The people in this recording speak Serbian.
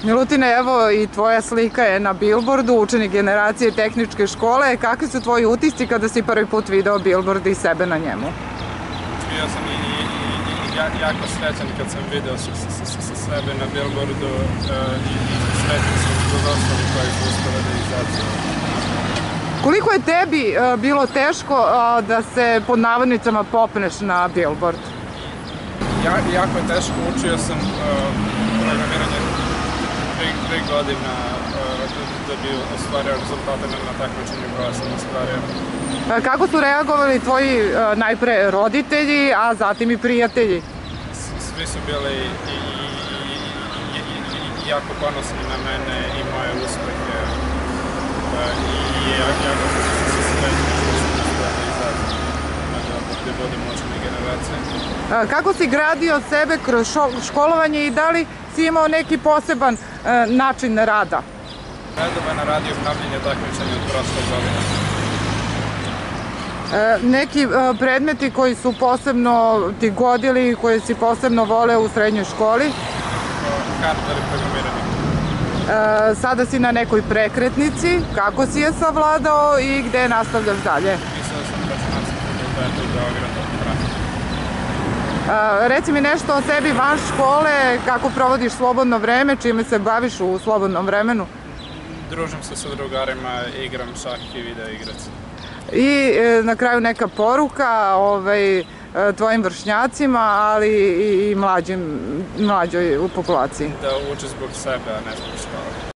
Milutine, evo i tvoja slika je na bilbordu, učenik generacije tehničke škole. Kakvi su tvoji utisci kada si prvi put video bilbord i sebe na njemu? Bio sam i jako srećan kad sam video sebe na bilbordu i srećan sam kod ostalih koji su uspjeli da izađu. Koliko je tebi bilo teško da se pod navodnicama popneš na bilbord? Jako je teško, učio sam programiranje 3 godina da bi ostvario rezultate na takmičenju koja sam ostvario. Kako su reagovali tvoji najpre roditelji, a zatim i prijatelji? Svi su bili jako ponosni na mene i moje uspehe i jako su se srećni što sam uspjeli izaći da budem moćne generacije. Kako si gradio sebe kroz školovanje i da li si imao neki poseban način rada? Redovan radio pravljenje takmičenja od prošle godine. Neki predmeti koji su posebno ti godili i koje si posebno voleo u srednjoj školi? Hardware i programiranje. Sada si na nekoj prekretnici. Kako si je savladao i gde nastavljaš dalje? Pisao sam računarskom fakultetu u Beogradu. Reci mi nešto o sebi van škole, kako provodiš slobodno vreme, čime se baviš u slobodnom vremenu? Družim se sa drugarima, igram šah i video igrac. I na kraju neka poruka tvojim vršnjacima, ali i mlađoj populaciji. Da uči zbog sebe, a ne zbog škole.